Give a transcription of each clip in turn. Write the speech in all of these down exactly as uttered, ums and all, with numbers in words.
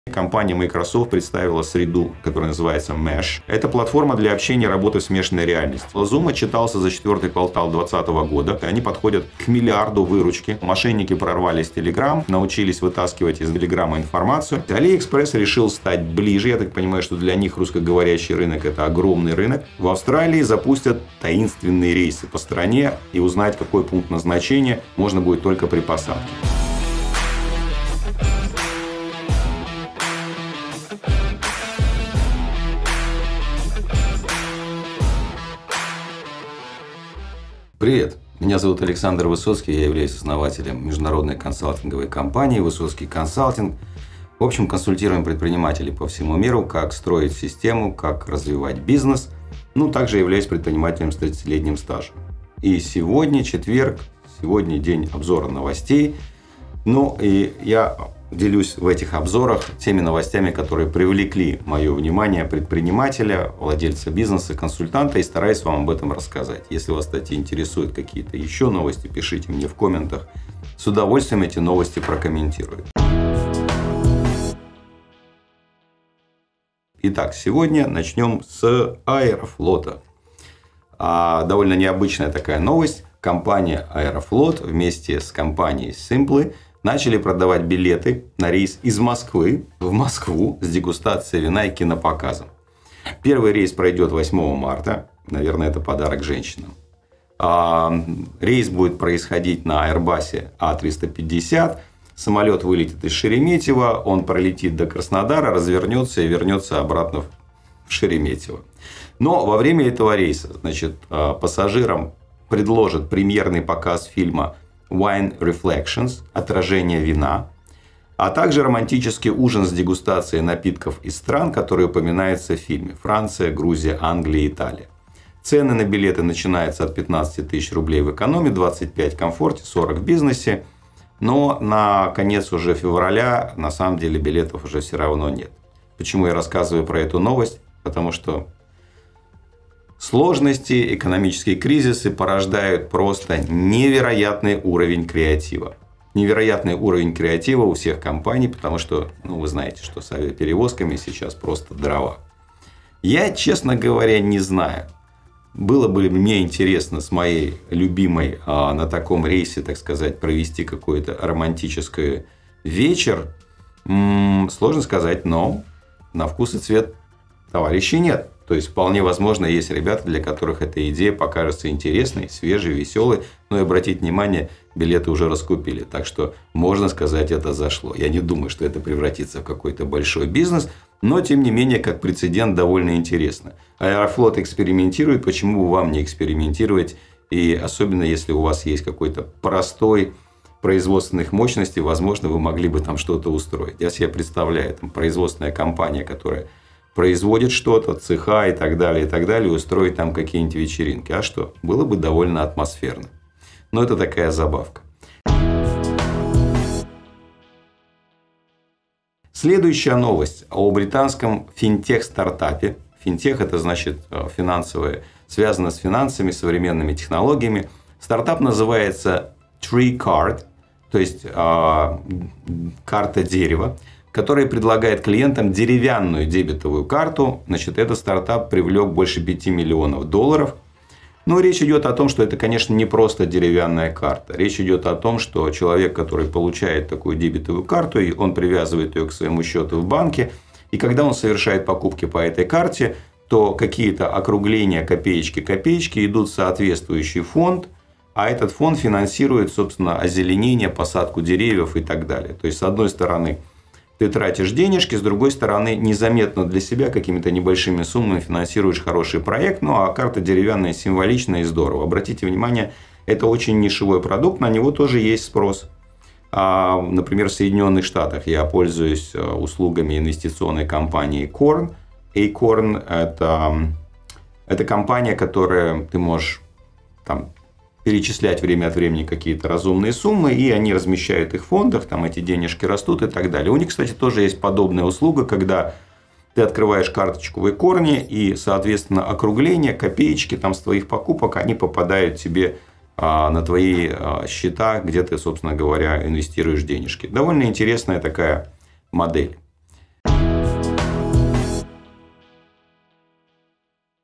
Компания Microsoft представила среду, которая называется Mesh. Это платформа для общения и работы в смешанной реальности. Zoom отчитался за четвертый квартал две тысячи двадцатого года. Они подходят к миллиарду выручки. Мошенники прорвались в Telegram, научились вытаскивать из Telegram информацию. AliExpress решил стать ближе. Я так понимаю, что для них русскоговорящий рынок – это огромный рынок. В Австралии запустят таинственные рейсы по стране. И узнать, какой пункт назначения, можно будет только при посадке. Привет! Меня зовут Александр Высоцкий, я являюсь основателем международной консалтинговой компании «Высоцкий консалтинг». В общем, консультируем предпринимателей по всему миру, как строить систему, как развивать бизнес. Ну, также являюсь предпринимателем с тридцатилетним стажем. И сегодня четверг, сегодня день обзора новостей. Ну, и я делюсь в этих обзорах теми новостями, которые привлекли мое внимание предпринимателя, владельца бизнеса, консультанта, и стараюсь вам об этом рассказать. Если вас, кстати, интересуют какие-то еще новости, пишите мне в комментах. С удовольствием эти новости прокомментирую. Итак, сегодня начнем с Аэрофлота. А, довольно необычная такая новость. Компания Аэрофлот вместе с компанией Simply начали продавать билеты на рейс из Москвы в Москву с дегустацией вина и кинопоказом. Первый рейс пройдет восьмого марта. Наверное, это подарок женщинам. Рейс будет происходить на Airbus А триста пятьдесят. Самолет вылетит из Шереметьево. Он пролетит до Краснодара, развернется и вернется обратно в Шереметьево. Но во время этого рейса, значит, пассажирам предложат премьерный показ фильма Wine Reflections, отражение вина, а также романтический ужин с дегустацией напитков из стран, которые упоминаются в фильме: Франция, Грузия, Англия, Италия. Цены на билеты начинаются от пятнадцати тысяч рублей в экономе, двадцать пять в комфорте, сорок в бизнесе. Но на конец уже февраля на самом деле билетов уже все равно нет. Почему я рассказываю про эту новость? Потому что сложности, экономические кризисы порождают просто невероятный уровень креатива. Невероятный уровень креатива у всех компаний, потому что, ну, вы знаете, что с авиаперевозками сейчас просто дрова. Я, честно говоря, не знаю. Было бы мне интересно с моей любимой а, на таком рейсе, так сказать, провести какой-то романтический вечер. М-м, сложно сказать, но на вкус и цвет товарищей нет. То есть, вполне возможно, есть ребята, для которых эта идея покажется интересной, свежей, веселой. Но и обратите внимание, билеты уже раскупили. Так что, можно сказать, это зашло. Я не думаю, что это превратится в какой-то большой бизнес. Но, тем не менее, как прецедент, довольно интересно. Аэрофлот экспериментирует. Почему бы вам не экспериментировать? И особенно, если у вас есть какой-то простой производственных мощностей, возможно, вы могли бы там что-то устроить. Я себе представляю, там производственная компания, которая производит что-то, цеха и так далее, и так далее, устроить там какие-нибудь вечеринки. А что? Было бы довольно атмосферно. Но это такая забавка. Следующая новость о британском финтех-стартапе. Финтех – это значит финансовое, связано с финансами, современными технологиями. Стартап называется Tree Card, то есть э, карта дерева, который предлагает клиентам деревянную дебетовую карту. Значит, этот стартап привлек больше пяти миллионов долларов. Но речь идет о том, что это, конечно, не просто деревянная карта. Речь идет о том, что человек, который получает такую дебетовую карту, и он привязывает ее к своему счету в банке, и когда он совершает покупки по этой карте, то какие-то округления, копеечки, копеечки идут в соответствующий фонд, а этот фонд финансирует, собственно, озеленение, посадку деревьев и так далее. То есть, с одной стороны, ты тратишь денежки, с другой стороны, незаметно для себя какими-то небольшими суммами финансируешь хороший проект. Ну, а карта деревянная символичная и здорово. Обратите внимание, это очень нишевой продукт, на него тоже есть спрос. А, например, в Соединенных Штатах я пользуюсь услугами инвестиционной компании Acorn. Acorn – это, это компания, которая ты можешь там перечислять время от времени какие-то разумные суммы, и они размещают их в фондах, там эти денежки растут и так далее. У них, кстати, тоже есть подобная услуга, когда ты открываешь карточку в Acorn, и, соответственно, округления, копеечки там с твоих покупок, они попадают тебе а, на твои а, счета, где ты, собственно говоря, инвестируешь денежки. Довольно интересная такая модель.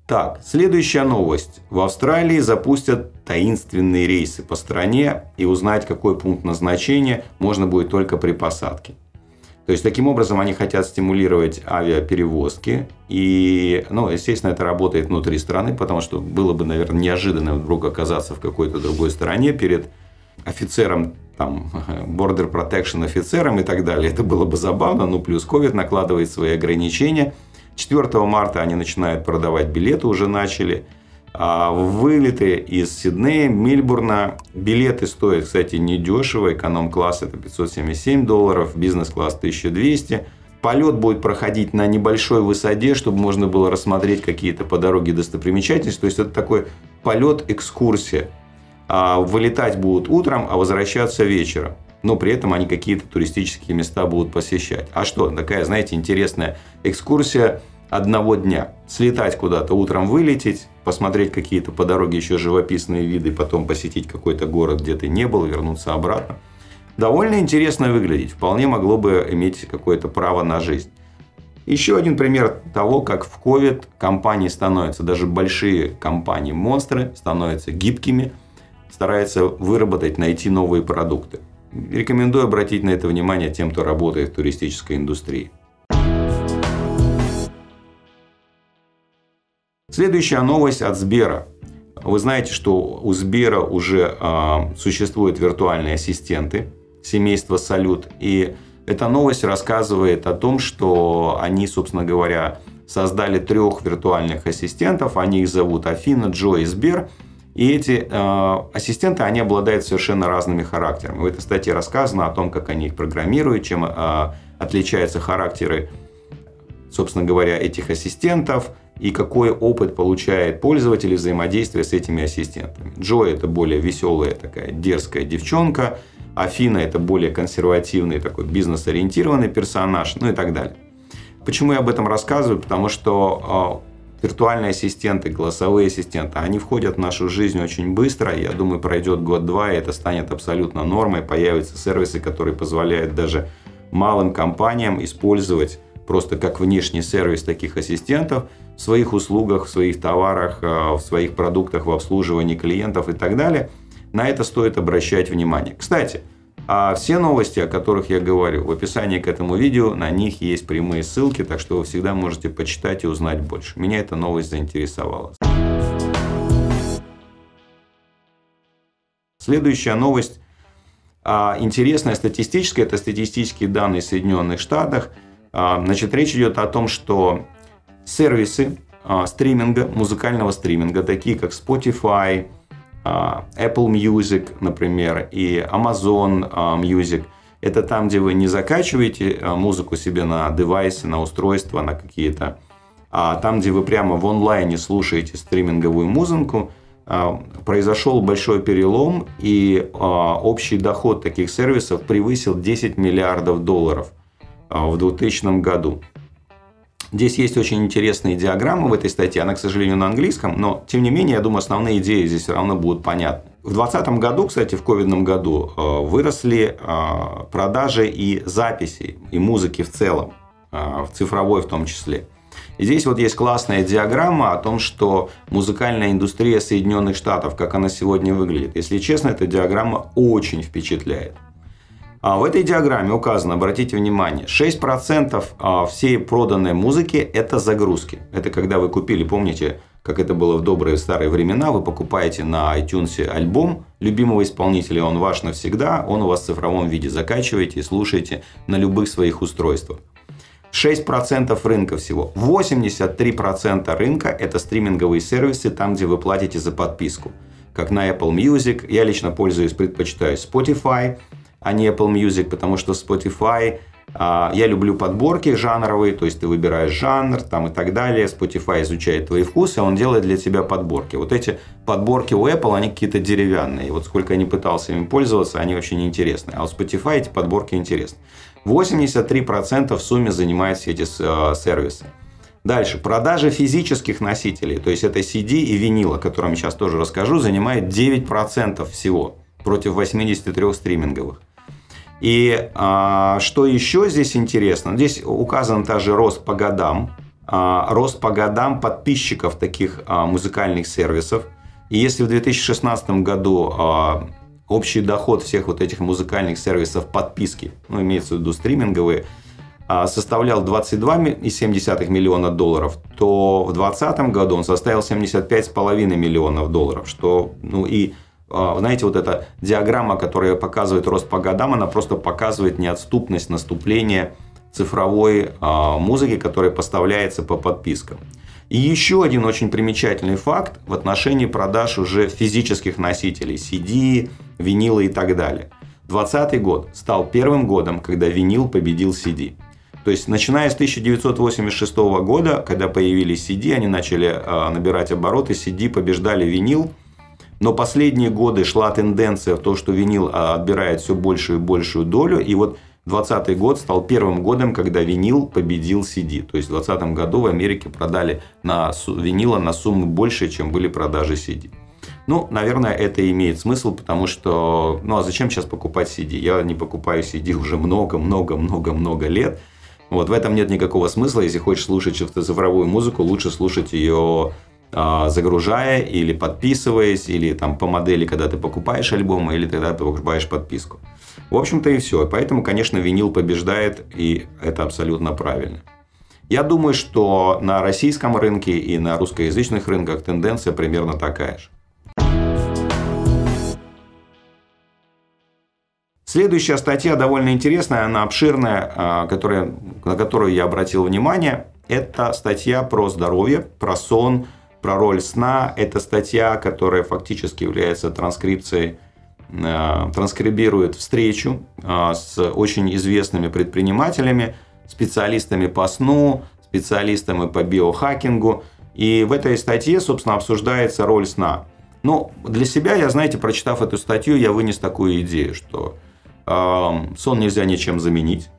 Так, следующая новость. В Австралии запустят таинственные рейсы по стране, и узнать, какой пункт назначения, можно будет только при посадке. То есть, таким образом, они хотят стимулировать авиаперевозки. И, ну, естественно, это работает внутри страны, потому что было бы, наверное, неожиданно вдруг оказаться в какой-то другой стране перед офицером, там, border protection офицером и так далее. Это было бы забавно, ну, плюс ковид накладывает свои ограничения. четвёртого марта они начинают продавать билеты, уже начали. А вылеты из Сиднея, Мельбурна. Билеты стоят, кстати, недешево. Эконом-класс это пятьсот семьдесят семь долларов, бизнес-класс тысяча двести. Полет будет проходить на небольшой высоте, чтобы можно было рассмотреть какие-то по дороге достопримечательности. То есть, это такой полет-экскурсия. А вылетать будут утром, а возвращаться вечером. Но при этом они какие-то туристические места будут посещать. А что? Такая, знаете, интересная экскурсия одного дня. Слетать куда-то, утром вылететь, посмотреть какие-то по дороге еще живописные виды, потом посетить какой-то город, где ты не был, вернуться обратно. Довольно интересно выглядеть. Вполне могло бы иметь какое-то право на жизнь. Еще один пример того, как в ковид компании становятся, даже большие компании-монстры, становятся гибкими, стараются выработать, найти новые продукты. Рекомендую обратить на это внимание тем, кто работает в туристической индустрии. Следующая новость от Сбера. Вы знаете, что у Сбера уже э, существуют виртуальные ассистенты семейства Салют. И эта новость рассказывает о том, что они, собственно говоря, создали трех виртуальных ассистентов. Они их зовут Афина, Джо и Сбер. И эти э, ассистенты, они обладают совершенно разными характерами. В этой статье рассказано о том, как они их программируют, чем э, отличаются характеры, собственно говоря, этих ассистентов, и какой опыт получает пользователь взаимодействия с этими ассистентами. Джо – это более веселая, такая дерзкая девчонка. Афина – это более консервативный, такой бизнес-ориентированный персонаж, ну и так далее. Почему я об этом рассказываю? Потому что э, виртуальные ассистенты, голосовые ассистенты, они входят в нашу жизнь очень быстро. Я думаю, пройдет год-два, и это станет абсолютно нормой. Появятся сервисы, которые позволяют даже малым компаниям использовать просто как внешний сервис таких ассистентов в своих услугах, в своих товарах, в своих продуктах, в обслуживании клиентов и так далее. На это стоит обращать внимание. Кстати, все новости, о которых я говорю, в описании к этому видео, на них есть прямые ссылки, так что вы всегда можете почитать и узнать больше. Меня эта новость заинтересовала. Следующая новость интересная, статистическая. Это статистические данные в Соединенных Штатах. Значит, речь идет о том, что сервисы стриминга, музыкального стриминга, такие как Spotify, Apple Music, например, и Amazon Music, это там, где вы не закачиваете музыку себе на девайсы, на устройства, на какие-то, а там, где вы прямо в онлайне слушаете стриминговую музыку, произошел большой перелом, и общий доход таких сервисов превысил десять миллиардов долларов в двухтысячном году. Здесь есть очень интересные диаграммы в этой статье. Она, к сожалению, на английском, но, тем не менее, я думаю, основные идеи здесь все равно будут понятны. В двадцатом году, кстати, в ковидном году, выросли продажи и записи, и музыки в целом, в цифровой в том числе. И здесь вот есть классная диаграмма о том, что музыкальная индустрия Соединенных Штатов, как она сегодня выглядит. Если честно, эта диаграмма очень впечатляет. В этой диаграмме указано, обратите внимание, шесть процентов всей проданной музыки – это загрузки. Это когда вы купили, помните, как это было в добрые старые времена, вы покупаете на iTunes альбом любимого исполнителя, он ваш навсегда, он у вас в цифровом виде, закачиваете и слушаете на любых своих устройствах. шесть процентов рынка всего. восемьдесят три процента рынка – это стриминговые сервисы, там, где вы платите за подписку. Как на Apple Music, я лично пользуюсь, предпочитаю Spotify, а не Apple Music, потому что Spotify, а, я люблю подборки жанровые, то есть ты выбираешь жанр там, и так далее, Spotify изучает твои вкусы, он делает для тебя подборки. Вот эти подборки у Apple, они какие-то деревянные, вот сколько я не пытался ими пользоваться, они вообще неинтересны, а у Spotify эти подборки интересны. восемьдесят три процента в сумме занимают все эти э, сервисы. Дальше, продажи физических носителей, то есть это си ди и винила, о котором я сейчас тоже расскажу, занимает девять процентов всего против восьмидесяти трёх стриминговых. И а, что еще здесь интересно, здесь указан также рост по годам рост по годам подписчиков таких музыкальных сервисов. И если в две тысячи шестнадцатом году общий доход всех вот этих музыкальных сервисов подписки, ну, имеется в виду стриминговые, составлял двадцать два и семь десятых миллиона долларов, то в двадцатом году он составил семьдесят пять и пять миллионов долларов. Что, ну и, знаете, вот эта диаграмма, которая показывает рост по годам, она просто показывает неотступность наступления цифровой музыки, которая поставляется по подпискам. И еще один очень примечательный факт в отношении продаж уже физических носителей: си ди, винила и так далее. двадцатый год стал первым годом, когда винил победил си ди. То есть, начиная с тысяча девятьсот восемьдесят шестого года, когда появились си ди, они начали набирать обороты, си ди побеждали винил. Но последние годы шла тенденция в то, что винил отбирает все большую и большую долю. И вот двадцатый год стал первым годом, когда винил победил си ди. То есть в двадцатом году в Америке продали на винила на сумму больше, чем были продажи си ди. Ну, наверное, это имеет смысл, потому что, ну, а зачем сейчас покупать си ди? Я не покупаю си ди уже много-много-много-много лет. Вот, в этом нет никакого смысла. Если хочешь слушать цифровую музыку, лучше слушать ее а, загружая или подписываясь, или там по модели, когда ты покупаешь альбом, или когда ты покупаешь подписку. В общем-то и все. Поэтому, конечно, винил побеждает, и это абсолютно правильно. Я думаю, что на российском рынке и на русскоязычных рынках тенденция примерно такая же. Следующая статья довольно интересная, она обширная, которая, на которую я обратил внимание. Это статья про здоровье, про сон, про роль сна. Это статья, которая фактически является транскрипцией, транскрибирует встречу с очень известными предпринимателями, специалистами по сну, специалистами по биохакингу. И в этой статье, собственно, обсуждается роль сна. Но для себя, я, знаете, прочитав эту статью, я вынес такую идею, что сон нельзя ничем заменить,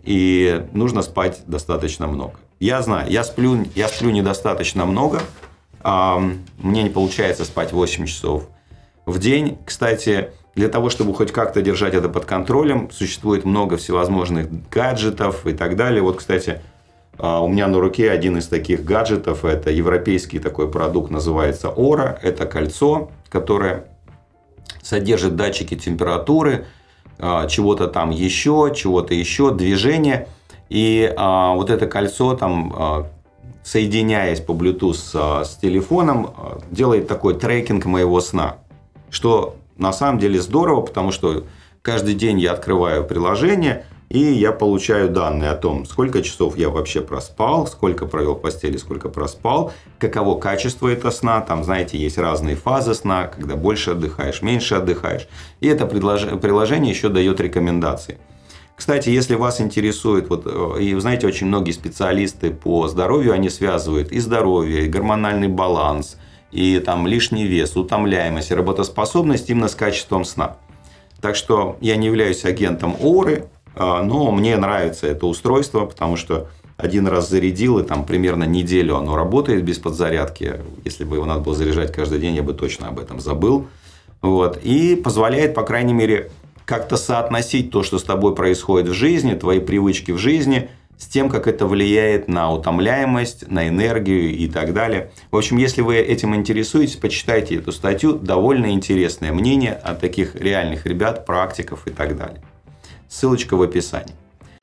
и нужно спать достаточно много. Я знаю, я сплю, я сплю недостаточно много, мне не получается спать восемь часов в день. Кстати, для того, чтобы хоть как-то держать это под контролем, существует много всевозможных гаджетов и так далее. Вот, кстати, у меня на руке один из таких гаджетов, это европейский такой продукт, называется Oura. Это кольцо, которое содержит датчики температуры, чего-то там еще, чего-то еще, движения. И а, вот это кольцо, там, а, соединяясь по Bluetooth с, с телефоном, а, делает такой трекинг моего сна. Что на самом деле здорово, потому что каждый день я открываю приложение, и я получаю данные о том, сколько часов я вообще проспал, сколько провел в постели, сколько проспал, каково качество этого сна. Там, знаете, есть разные фазы сна, когда больше отдыхаешь, меньше отдыхаешь. И это приложение еще дает рекомендации. Кстати, если вас интересует, вот, и знаете, очень многие специалисты по здоровью, они связывают и здоровье, и гормональный баланс, и там лишний вес, утомляемость, и работоспособность именно с качеством сна. Так что я не являюсь агентом Oura, но мне нравится это устройство, потому что один раз зарядил, и там примерно неделю оно работает без подзарядки. Если бы его надо было заряжать каждый день, я бы точно об этом забыл. Вот. И позволяет, по крайней мере, как-то соотносить то, что с тобой происходит в жизни, твои привычки в жизни, с тем, как это влияет на утомляемость, на энергию и так далее. В общем, если вы этим интересуетесь, почитайте эту статью. Довольно интересное мнение от таких реальных ребят, практиков и так далее. Ссылочка в описании.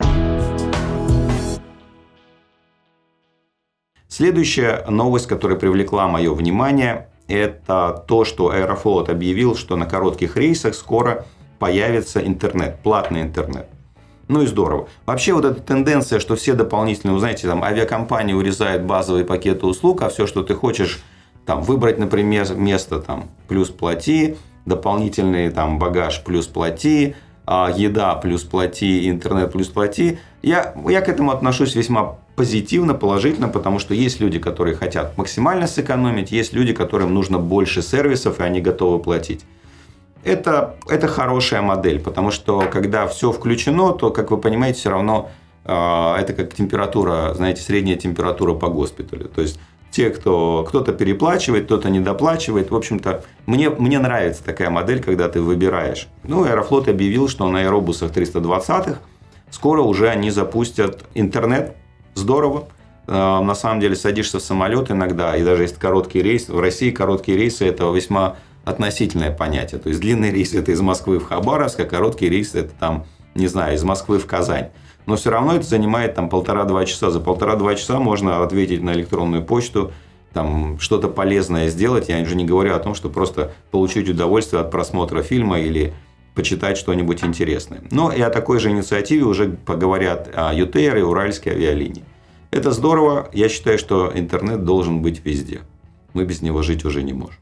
Следующая новость, которая привлекла мое внимание, это то, что Аэрофлот объявил, что на коротких рейсах скоро появится интернет, платный интернет. Ну и здорово. Вообще вот эта тенденция, что все дополнительные, вы знаете, там авиакомпании урезают базовые пакеты услуг, а все, что ты хочешь, там выбрать, например, место, там плюс плати, дополнительный там багаж плюс плати, еда плюс плати, интернет плюс плати. Я, я к этому отношусь весьма позитивно, положительно, потому что есть люди, которые хотят максимально сэкономить, есть люди, которым нужно больше сервисов, и они готовы платить. Это, это хорошая модель, потому что когда все включено, то, как вы понимаете, все равно э, это как температура, знаете, средняя температура по госпиталю. То есть те, кто кто-то переплачивает, кто-то недоплачивает. В общем-то, мне, мне нравится такая модель, когда ты выбираешь. Ну, Аэрофлот объявил, что на аэробусах триста двадцатых скоро уже они запустят интернет. Здорово. на самом деле садишься в самолет иногда, и даже есть короткий рейс. В России короткие рейсы – это весьма относительное понятие. То есть длинный рейс – это из Москвы в Хабаровск, а короткий рейс – это там, не знаю, из Москвы в Казань. Но все равно это занимает там полтора-два часа. За полтора-два часа можно ответить на электронную почту, там что-то полезное сделать. Я уже не говорю о том, что просто получить удовольствие от просмотра фильма или почитать что-нибудь интересное. Но и о такой же инициативе уже поговорят ю ти эй ар и Уральские авиалинии. Это здорово. Я считаю, что интернет должен быть везде. Мы без него жить уже не можем.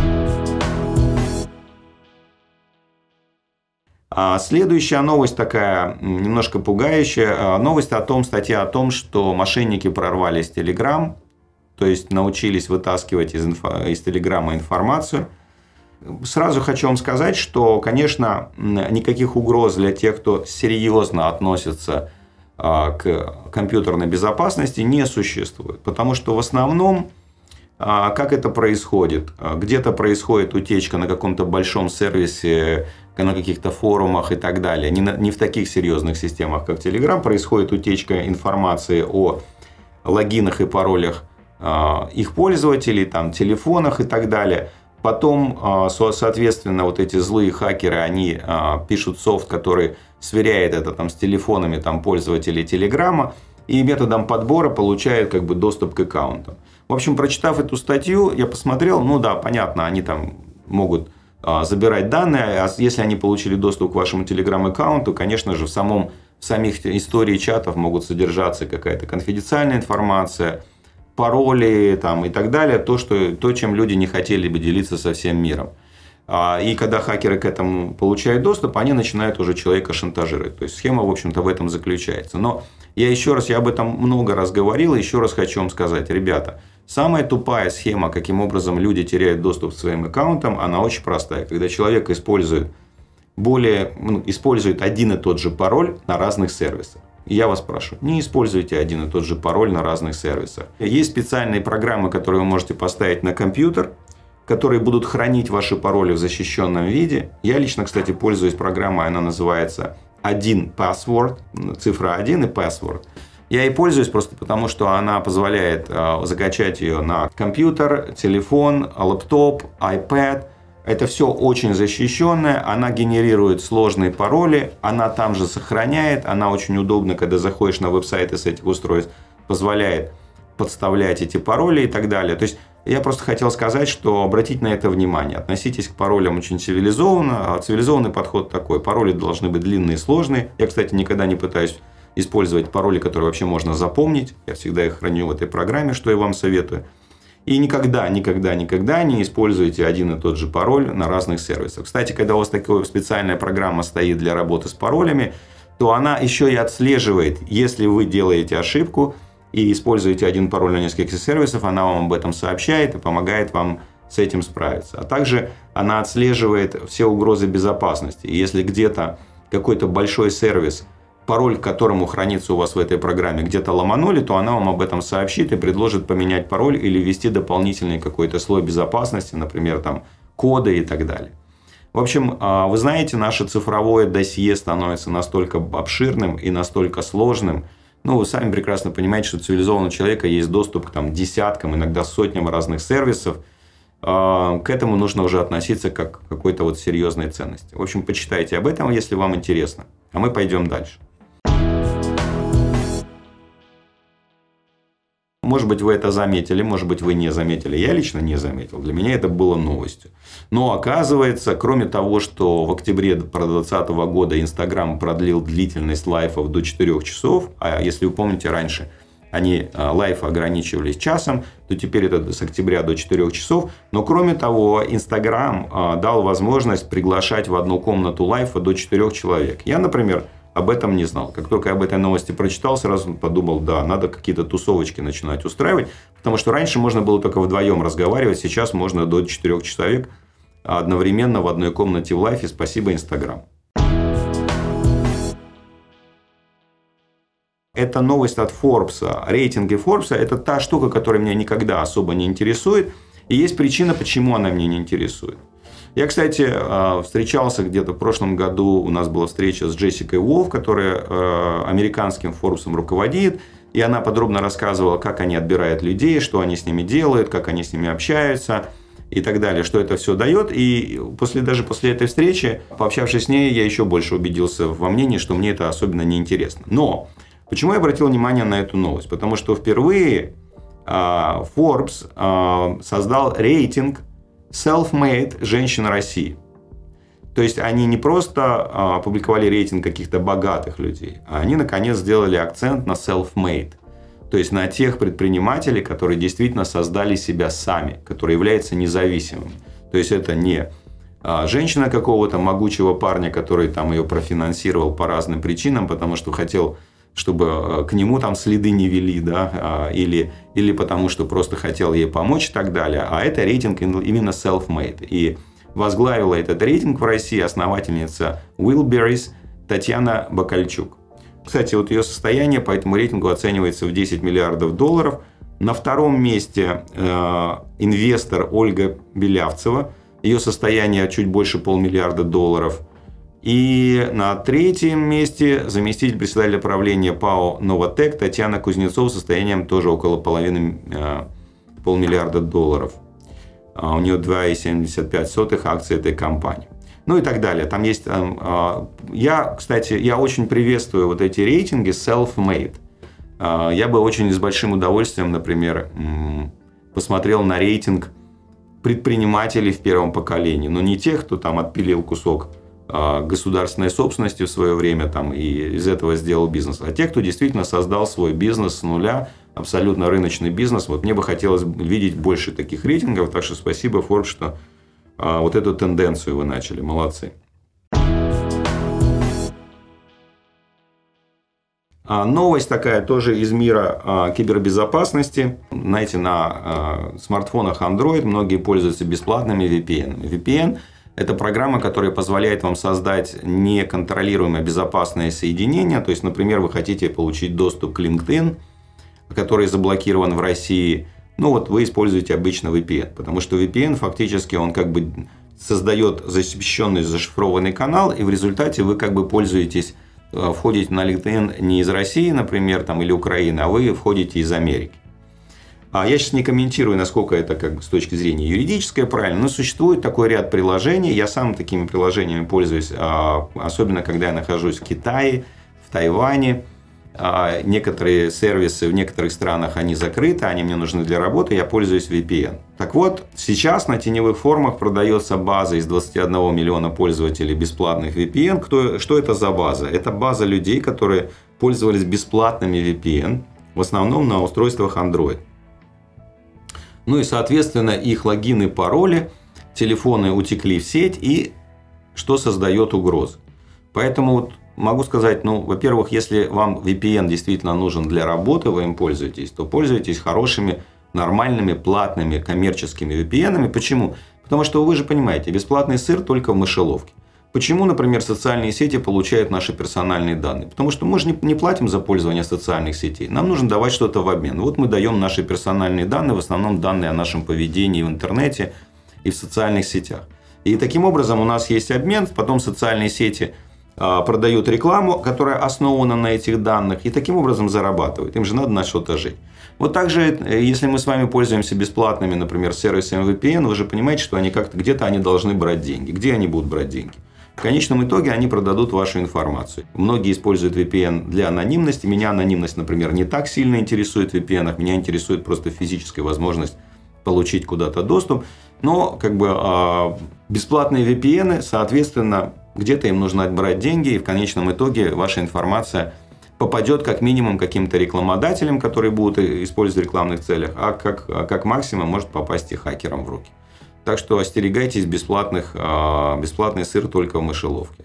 А следующая новость такая немножко пугающая. Новость о том, статья о том, что мошенники прорвались в Telegram, то есть научились вытаскивать из, инфо, из Телеграма информацию. Сразу хочу вам сказать, что, конечно, никаких угроз для тех, кто серьезно относится к компьютерной безопасности, не существует. Потому что в основном, как это происходит? Где-то происходит утечка на каком-то большом сервисе, на каких-то форумах и так далее. Не, на, не в таких серьезных системах, как Telegram, происходит утечка информации о логинах и паролях их пользователей, там, телефонах и так далее. Потом, соответственно, вот эти злые хакеры, они пишут софт, который сверяет это там, с телефонами там, пользователей Телеграма, и методом подбора получает как бы, доступ к аккаунтам. В общем, прочитав эту статью, я посмотрел, ну да, понятно, они там могут забирать данные, а если они получили доступ к вашему Telegram-аккаунту, конечно же, в, самом, в самих истории чатов могут содержаться какая-то конфиденциальная информация, пароли там, и так далее, то, что, то, чем люди не хотели бы делиться со всем миром. И когда хакеры к этому получают доступ, они начинают уже человека шантажировать. То есть схема, в общем-то, в этом заключается. Но я еще раз, я об этом много раз говорил, и еще раз хочу вам сказать, ребята, самая тупая схема, каким образом люди теряют доступ к своим аккаунтам, она очень простая. Когда человек использует, более, ну, использует один и тот же пароль на разных сервисах. И я вас прошу, не используйте один и тот же пароль на разных сервисах. Есть специальные программы, которые вы можете поставить на компьютер, которые будут хранить ваши пароли в защищенном виде. Я лично, кстати, пользуюсь программой, она называется один password, цифра один и password. Я ей пользуюсь просто потому, что она позволяет закачать ее на компьютер, телефон, лэптоп, iPad. Это все очень защищенное, она генерирует сложные пароли, она там же сохраняет, она очень удобна, когда заходишь на веб-сайты с этих устройств, позволяет подставлять эти пароли и так далее. То есть я просто хотел сказать, что обратите на это внимание, относитесь к паролям очень цивилизованно, а цивилизованный подход такой, пароли должны быть длинные и сложные. Я, кстати, никогда не пытаюсь использовать пароли, которые вообще можно запомнить, я всегда их храню в этой программе, что я вам советую. И никогда, никогда, никогда не используйте один и тот же пароль на разных сервисах. Кстати, когда у вас такая специальная программа стоит для работы с паролями, то она еще и отслеживает, если вы делаете ошибку и используете один пароль на нескольких сервисах, она вам об этом сообщает и помогает вам с этим справиться. А также она отслеживает все угрозы безопасности. И если где-то какой-то большой сервис, пароль к которому хранится у вас в этой программе, где-то ломанули, то она вам об этом сообщит и предложит поменять пароль или ввести дополнительный какой-то слой безопасности, например, там, коды и так далее. В общем, вы знаете, наше цифровое досье становится настолько обширным и настолько сложным. Ну, вы сами прекрасно понимаете, что у цивилизованного человека есть доступ к там, десяткам, иногда сотням разных сервисов. К этому нужно уже относиться как к какой-то вот серьезной ценности. В общем, почитайте об этом, если вам интересно. А мы пойдем дальше. Может быть, вы это заметили, может быть, вы не заметили. Я лично не заметил. Для меня это было новостью. Но оказывается, кроме того, что в октябре две тысячи двадцатого года Instagram продлил длительность лайфов до четырёх часов, а если вы помните, раньше они лайфы ограничивались часом, то теперь это с октября до четырёх часов. Но кроме того, Instagram дал возможность приглашать в одну комнату лайфа до четырёх человек. Я, например, об этом не знал. Как только я об этой новости прочитал, сразу подумал, да, надо какие-то тусовочки начинать устраивать. Потому что раньше можно было только вдвоем разговаривать, сейчас можно до четырёх человек одновременно в одной комнате в лайфе. Спасибо, Instagram. Это новость от Forbes. Рейтинги Forbes – это та штука, которая меня никогда особо не интересует. И есть причина, почему она меня не интересует. Я, кстати, встречался где-то в прошлом году, у нас была встреча с Джессикой Уолф, которая американским Forbes руководит. И она подробно рассказывала, как они отбирают людей, что они с ними делают, как они с ними общаются и так далее, что это все дает. И после, даже после этой встречи, пообщавшись с ней, я еще больше убедился во мнении, что мне это особенно неинтересно. Но почему я обратил внимание на эту новость? Потому что впервые Forbes создал рейтинг self-made женщин России. То есть они не просто опубликовали рейтинг каких-то богатых людей, а они наконец сделали акцент на self-made. То есть на тех предпринимателей, которые действительно создали себя сами, которые являются независимыми. То есть это не женщина какого-то могучего парня, который там ее профинансировал по разным причинам, потому что хотел, чтобы к нему там следы не вели, да, или, или потому что просто хотел ей помочь и так далее. А это рейтинг именно self-made. И возглавила этот рейтинг в России основательница Wildberries Татьяна Бакальчук. Кстати, вот ее состояние по этому рейтингу оценивается в десять миллиардов долларов. На втором месте э, инвестор Ольга Белявцева. Ее состояние чуть больше полмиллиарда долларов. И на третьем месте заместитель председателя правления ПАО «Новотек» Татьяна Кузнецова с состоянием тоже около половины э, полмиллиарда долларов. У нее два целых семьдесят пять сотых акций этой компании. Ну и так далее. Там есть... Я, кстати, я очень приветствую вот эти рейтинги self-made. Я бы очень с большим удовольствием, например, посмотрел на рейтинг предпринимателей в первом поколении. Но не тех, кто там отпилил кусок государственной собственности в свое время там, и из этого сделал бизнес, а тех, кто действительно создал свой бизнес с нуля, абсолютно рыночный бизнес. Вот мне бы хотелось видеть больше таких рейтингов, так что спасибо, Forbes, что а, вот эту тенденцию вы начали. Молодцы. А, новость такая тоже из мира а, кибербезопасности. Знаете, на а, смартфонах Android многие пользуются бесплатными ви пи эн. ви пи эн – это программа, которая позволяет вам создать неконтролируемое безопасное соединение. То есть, например, вы хотите получить доступ к LinkedIn, который заблокирован в России, ну вот вы используете обычно ви пи эн, потому что ви пи эн фактически он как бы создает защищенный, зашифрованный канал, и в результате вы как бы пользуетесь, входите на LinkedIn не из России, например, там, или Украины, а вы входите из Америки. А я сейчас не комментирую, насколько это как бы с точки зрения юридической правильно, но существует такой ряд приложений, я сам такими приложениями пользуюсь, особенно когда я нахожусь в Китае, в Тайване. Некоторые сервисы в некоторых странах они закрыты, они мне нужны для работы, я пользуюсь ви пи эн. Так вот, сейчас на теневых форумах продается база из двадцати одного миллиона пользователей бесплатных ви пи эн. Кто, что это за база? Это база людей, которые пользовались бесплатными ви пи эн, в основном на устройствах Android. Ну и, соответственно, их логины, пароли, телефоны утекли в сеть, и что создает угрозы. Поэтому вот могу сказать, ну, во-первых, если вам ви пи эн действительно нужен для работы, вы им пользуетесь, то пользуйтесь хорошими, нормальными, платными, коммерческими ви пи эн-ами. Почему? Потому что вы же понимаете, бесплатный сыр только в мышеловке. Почему, например, социальные сети получают наши персональные данные? Потому что мы же не платим за пользование социальных сетей. Нам нужно давать что-то в обмен. Вот мы даем наши персональные данные, в основном данные о нашем поведении в интернете и в социальных сетях. И таким образом у нас есть обмен, потом социальные сети продают рекламу, которая основана на этих данных, и таким образом зарабатывают. Им же надо на что-то жить. Вот так же, если мы с вами пользуемся бесплатными, например, сервисами ви пи эн, вы же понимаете, что они как-то где-то они должны брать деньги. Где они будут брать деньги? В конечном итоге они продадут вашу информацию. Многие используют ви пи эн для анонимности. Меня анонимность, например, не так сильно интересует в ви пи эн. Меня интересует просто физическая возможность получить куда-то доступ. Но как бы бесплатные ви пи эн, соответственно, где-то им нужно отбрать деньги, и в конечном итоге ваша информация попадет как минимум каким-то рекламодателям, которые будут использовать в рекламных целях, а как, а как максимум может попасть и хакерам в руки. Так что остерегайтесь бесплатных, бесплатный сыр только в мышеловке.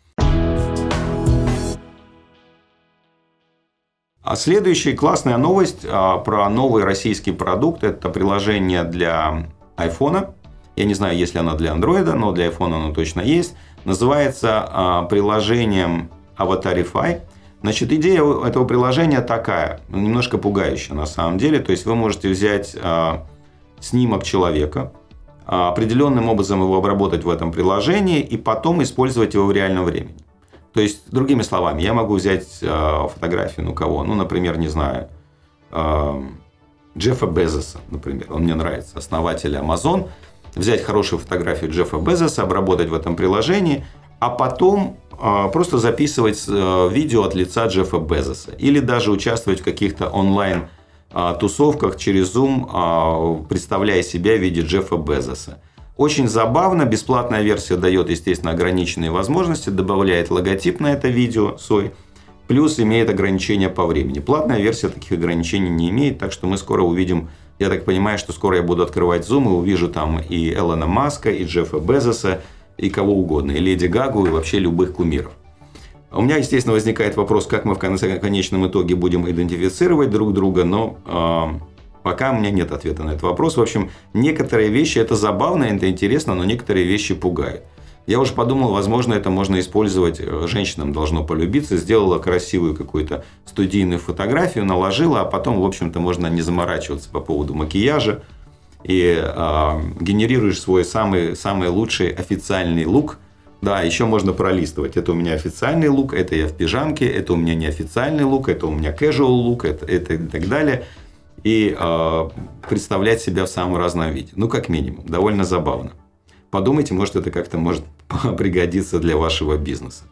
А следующая классная новость про новый российский продукт. Это приложение для айфона. Я не знаю, есть ли оно для андроида, но для айфона оно точно есть. Называется приложением Avatarify. Значит, идея этого приложения такая, немножко пугающая на самом деле. То есть вы можете взять снимок человека, определенным образом его обработать в этом приложении и потом использовать его в реальном времени. То есть, другими словами, я могу взять э, фотографию, ну, кого? Ну, например, не знаю, э, Джеффа Безоса, например. Он мне нравится, основатель Amazon. Взять хорошую фотографию Джеффа Безоса, обработать в этом приложении, а потом э, просто записывать э, видео от лица Джеффа Безоса. Или даже участвовать в каких-то онлайн э, тусовках через Zoom, э, представляя себя в виде Джеффа Безоса. Очень забавно, бесплатная версия дает, естественно, ограниченные возможности, добавляет логотип на это видео свой, плюс имеет ограничения по времени. Платная версия таких ограничений не имеет, так что мы скоро увидим, я так понимаю, что скоро я буду открывать Zoom и увижу там и Элона Маска, и Джеффа Безоса, и кого угодно, и Леди Гагу, и вообще любых кумиров. У меня, естественно, возникает вопрос, как мы в конечном итоге будем идентифицировать друг друга, но... Э Пока у меня нет ответа на этот вопрос. В общем, некоторые вещи, это забавно, это интересно, но некоторые вещи пугают. Я уже подумал, возможно, это можно использовать, женщинам должно полюбиться. Сделала красивую какую-то студийную фотографию, наложила, а потом, в общем-то, можно не заморачиваться по поводу макияжа. И э, генерируешь свой самый, самый лучший официальный лук. Да, еще можно пролистывать. Это у меня официальный лук, это я в пижамке, это у меня неофициальный лук, это у меня casual лук, это, это и так далее. И э, представлять себя в самом разном виде. Ну, как минимум. Довольно забавно. Подумайте, может, это как-то может пригодиться для вашего бизнеса.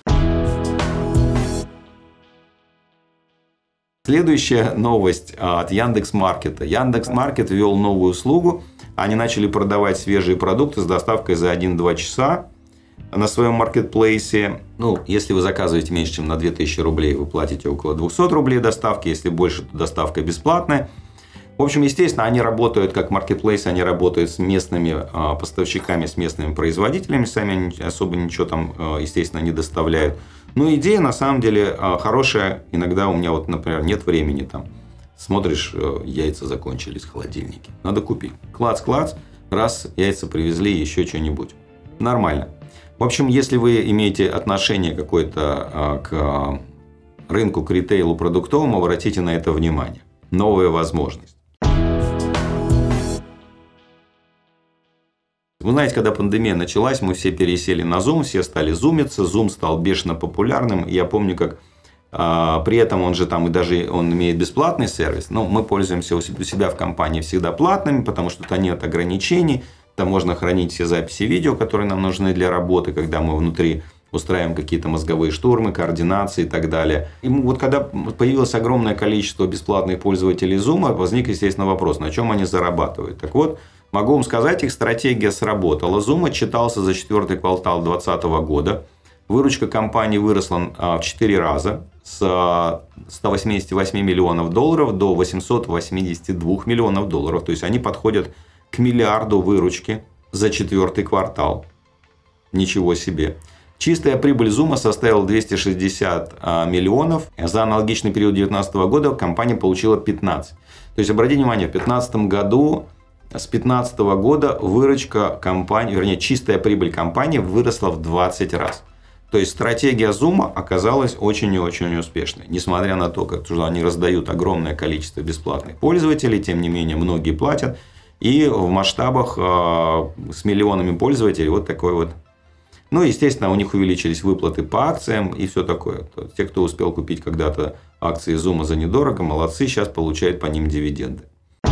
Следующая новость от Яндекс.Маркета. Яндекс.Маркет ввел новую услугу. Они начали продавать свежие продукты с доставкой за один-два часа на своем маркетплейсе. Ну, если вы заказываете меньше, чем на две тысячи рублей, вы платите около двести рублей доставки. Если больше, то доставка бесплатная. В общем, естественно, они работают как маркетплейс, они работают с местными а, поставщиками, с местными производителями. Сами они особо ничего там, а, естественно, не доставляют. Но идея, на самом деле, а, хорошая. Иногда у меня, вот, например, нет времени. Там, смотришь, а, яйца закончились в холодильнике. Надо купить. Клац-клац. Раз, яйца привезли, еще что-нибудь. Нормально. В общем, если вы имеете отношение какое-то к рынку, к ритейлу продуктовому, обратите на это внимание. Новая возможность. Вы знаете, когда пандемия началась, мы все пересели на Zoom, все стали зумиться, Zoom стал бешено популярным. Я помню, как а, при этом он же там и даже он имеет бесплатный сервис, но мы пользуемся у себя в компании всегда платными, потому что там нет ограничений. Там можно хранить все записи видео, которые нам нужны для работы, когда мы внутри устраиваем какие-то мозговые штурмы, координации и так далее. И вот когда появилось огромное количество бесплатных пользователей Zoom, возник, естественно, вопрос, на чем они зарабатывают. Так вот, могу вам сказать, их стратегия сработала. Zoom отчитался за четвертый квартал две тысячи двадцатого года. Выручка компании выросла в четыре раза с ста восьмидесяти восьми миллионов долларов до восьмисот восьмидесяти двух миллионов долларов. То есть они подходят к миллиарду выручки за четвертый квартал. Ничего себе. Чистая прибыль Zoom составила двести шестьдесят миллионов. За аналогичный период две тысячи девятнадцатого года компания получила пятнадцать. То есть, обратите внимание, в две тысячи пятнадцатом году, с две тысячи пятнадцатого года выручка компании, вернее, чистая прибыль компании выросла в двадцать раз. То есть, стратегия Zoom оказалась очень и очень успешной. Несмотря на то, что они раздают огромное количество бесплатных пользователей, тем не менее, многие платят. И в масштабах э, с миллионами пользователей вот такой вот. Ну, естественно, у них увеличились выплаты по акциям и все такое. Те, кто успел купить когда-то акции Zoom за недорого, молодцы, сейчас получают по ним дивиденды.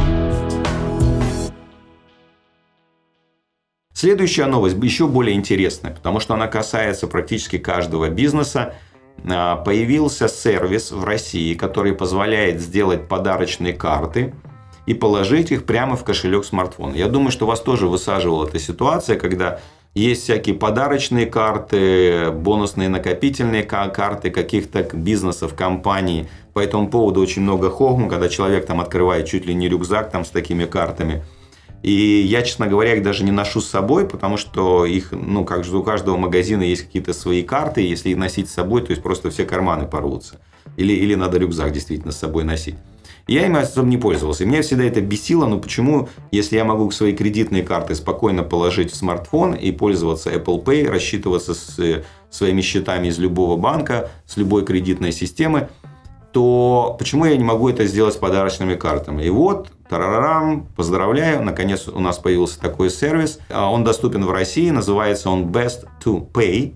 Следующая новость еще более интересная, потому что она касается практически каждого бизнеса. Появился сервис в России, который позволяет сделать подарочные карты и положить их прямо в кошелек смартфона. Я думаю, что вас тоже высаживала эта ситуация, когда есть всякие подарочные карты, бонусные накопительные карты каких-то бизнесов, компаний. По этому поводу очень много хохму, когда человек там открывает чуть ли не рюкзак там с такими картами. И я, честно говоря, их даже не ношу с собой, потому что их, ну, как же у каждого магазина есть какие-то свои карты. Если их носить с собой, то есть просто все карманы порвутся. Или, или надо рюкзак действительно с собой носить. Я им особо не пользовался. И меня всегда это бесило. Но почему, если я могу свои кредитные карты спокойно положить в смартфон и пользоваться Apple Pay, рассчитываться с своими счетами из любого банка, с любой кредитной системы, то почему я не могу это сделать с подарочными картами? И вот, тарарарам, поздравляю, наконец у нас появился такой сервис. Он доступен в России, называется он Best to Pay.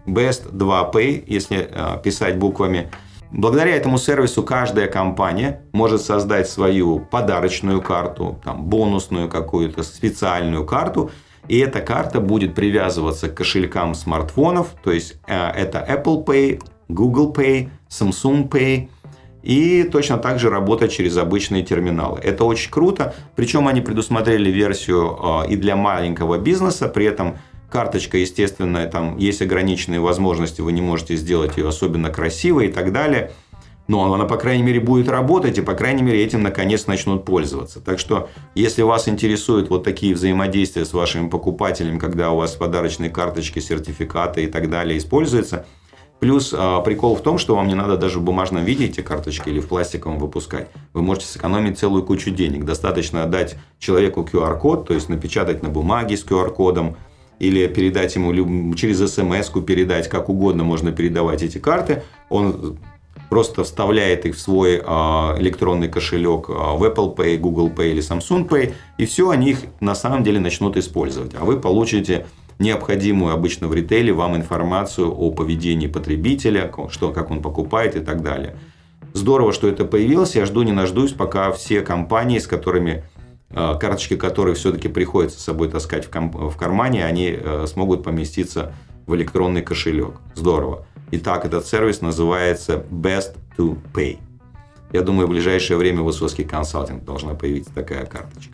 Best два Pay, если писать буквами. Благодаря этому сервису каждая компания может создать свою подарочную карту, там, бонусную какую-то специальную карту. И эта карта будет привязываться к кошелькам смартфонов. То есть это Apple Pay, Google Pay, Samsung Pay. И точно так же работать через обычные терминалы. Это очень круто. Причем они предусмотрели версию и для маленького бизнеса. При этом карточка, естественно, там есть ограниченные возможности. Вы не можете сделать ее особенно красивой и так далее. Но она, по крайней мере, будет работать. И, по крайней мере, этим наконец начнут пользоваться. Так что, если вас интересуют вот такие взаимодействия с вашими покупателями, когда у вас подарочные карточки, сертификаты и так далее используются. Плюс а, прикол в том, что вам не надо даже в бумажном виде эти карточки или в пластиковом выпускать. Вы можете сэкономить целую кучу денег. Достаточно дать человеку ку ар код, то есть напечатать на бумаге с ку ар кодом, или передать ему через смс-ку, передать, как угодно можно передавать эти карты. Он просто вставляет их в свой электронный кошелек в Apple Pay, Google Pay или Samsung Pay. И все, они их на самом деле начнут использовать. А вы получите необходимую обычно в ритейле вам информацию о поведении потребителя, что, как он покупает и так далее. Здорово, что это появилось. Я жду не дождусь, пока все компании, с которыми карточки, которые все-таки приходится с собой таскать в, ком- в кармане, они э, смогут поместиться в электронный кошелек. Здорово. Итак, этот сервис называется Best два Pay. Я думаю, в ближайшее время в Высоцкий консалтинг должна появиться такая карточка.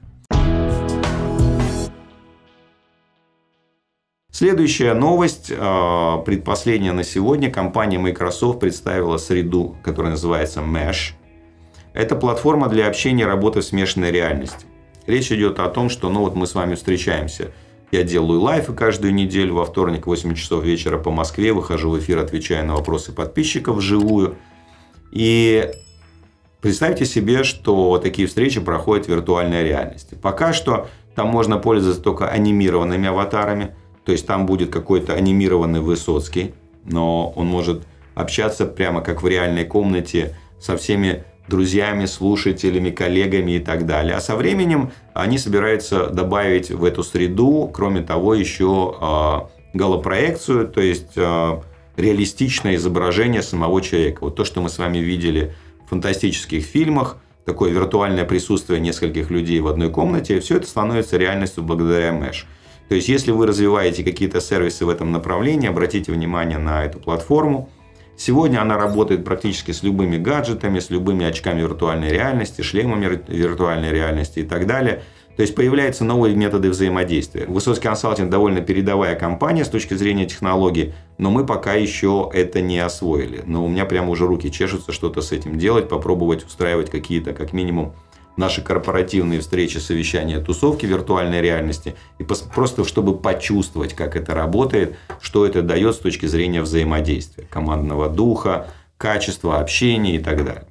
Следующая новость, э, предпоследняя на сегодня. Компания Microsoft представила среду, которая называется Mesh. Это платформа для общения и работы в смешанной реальности. Речь идет о том, что ну вот мы с вами встречаемся. Я делаю лайфы каждую неделю. Во вторник в восемь часов вечера по Москве выхожу в эфир, отвечаю на вопросы подписчиков вживую. И представьте себе, что такие встречи проходят в виртуальной реальности. Пока что там можно пользоваться только анимированными аватарами. То есть там будет какой-то анимированный Высоцкий. Но он может общаться прямо как в реальной комнате со всеми друзьями, слушателями, коллегами и так далее. А со временем они собираются добавить в эту среду, кроме того, еще э, голопроекцию, то есть э, реалистичное изображение самого человека. Вот то, что мы с вами видели в фантастических фильмах, такое виртуальное присутствие нескольких людей в одной комнате, все это становится реальностью благодаря Mesh. То есть, если вы развиваете какие-то сервисы в этом направлении, обратите внимание на эту платформу. Сегодня она работает практически с любыми гаджетами, с любыми очками виртуальной реальности, шлемами виртуальной реальности и так далее. То есть появляются новые методы взаимодействия. Высоцкий консалтинг довольно передовая компания с точки зрения технологий, но мы пока еще это не освоили. Но у меня прямо уже руки чешутся что-то с этим делать, попробовать устраивать какие-то, как минимум, наши корпоративные встречи, совещания, тусовки виртуальной реальности. И просто чтобы почувствовать, как это работает, что это дает с точки зрения взаимодействия, командного духа, качества общения и так далее.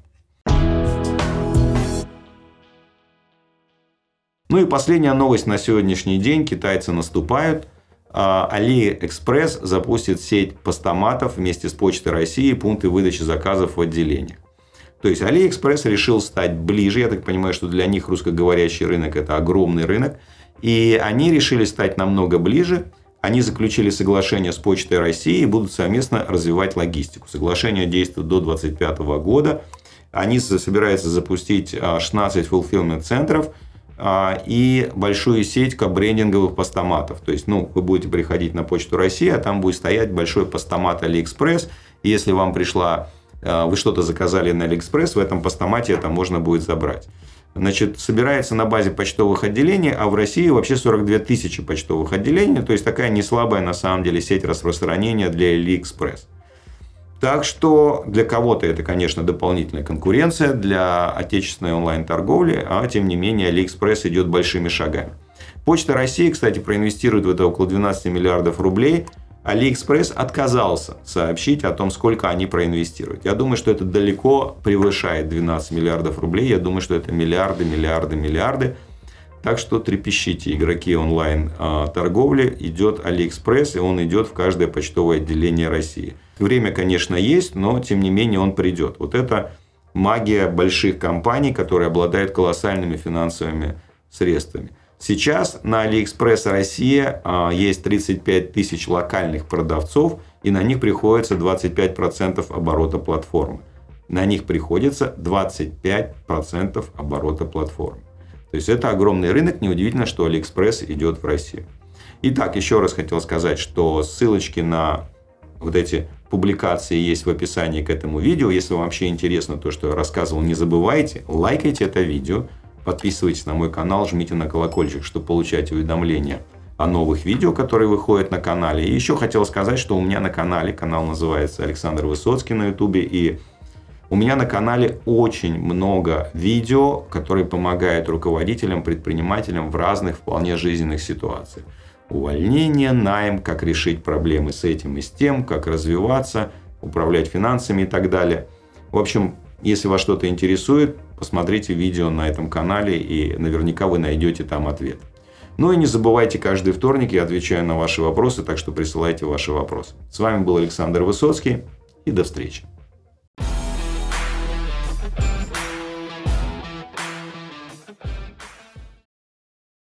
Ну и последняя новость на сегодняшний день. Китайцы наступают. AliExpress запустит сеть постаматов вместе с Почтой России, пункты выдачи заказов в отделениях. То есть AliExpress решил стать ближе. Я так понимаю, что для них русскоговорящий рынок – это огромный рынок. И они решили стать намного ближе. Они заключили соглашение с Почтой России и будут совместно развивать логистику. Соглашение действует до две тысячи двадцать пятого года. Они собираются запустить шестнадцать fulfillment-центров и большую сеть кабрендинговых постаматов. То есть, ну, вы будете приходить на Почту России, а там будет стоять большой постамат AliExpress. И если вам пришла, вы что-то заказали на AliExpress, в этом постамате это можно будет забрать. Значит, собирается на базе почтовых отделений, а в России вообще сорок две тысячи почтовых отделений. То есть, такая не слабая на самом деле сеть распространения для AliExpress. Так что для кого-то это, конечно, дополнительная конкуренция для отечественной онлайн-торговли, а тем не менее AliExpress идет большими шагами. Почта России, кстати, проинвестирует в это около двенадцати миллиардов рублей. AliExpress отказался сообщить о том, сколько они проинвестируют. Я думаю, что это далеко превышает двенадцать миллиардов рублей. Я думаю, что это миллиарды, миллиарды, миллиарды. Так что трепещите, игроки онлайн-торговли. Идет AliExpress, и он идет в каждое почтовое отделение России. Время, конечно, есть, но тем не менее он придет. Вот это магия больших компаний, которые обладают колоссальными финансовыми средствами. Сейчас на AliExpress Россия есть тридцать пять тысяч локальных продавцов, и на них приходится двадцать пять процентов оборота платформы. На них приходится двадцать пять процентов оборота платформы. То есть это огромный рынок. Неудивительно, что AliExpress идет в Россию. Итак, еще раз хотел сказать, что ссылочки на вот эти публикации есть в описании к этому видео. Если вам вообще интересно то, что я рассказывал, не забывайте, лайкайте это видео, подписывайтесь на мой канал, жмите на колокольчик, чтобы получать уведомления о новых видео, которые выходят на канале. И еще хотел сказать, что у меня на канале, канал называется Александр Высоцкий на ютубе, и у меня на канале очень много видео, которые помогают руководителям, предпринимателям в разных вполне жизненных ситуациях. Увольнение, найм, как решить проблемы с этим и с тем, как развиваться, управлять финансами и так далее. В общем, если вас что-то интересует, посмотрите видео на этом канале, и наверняка вы найдете там ответ. Ну и не забывайте, каждый вторник я отвечаю на ваши вопросы, так что присылайте ваши вопросы. С вами был Александр Высоцкий, и до встречи.